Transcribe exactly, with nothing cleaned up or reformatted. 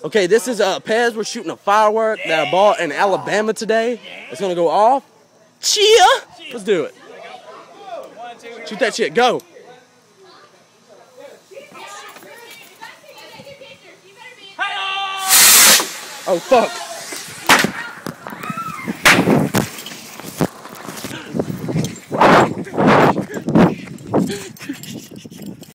Okay, this is uh, Pez. We're shooting a firework that I bought in Alabama today. It's gonna go off. Cheer! Let's do it. Shoot that shit. Go. Oh fuck.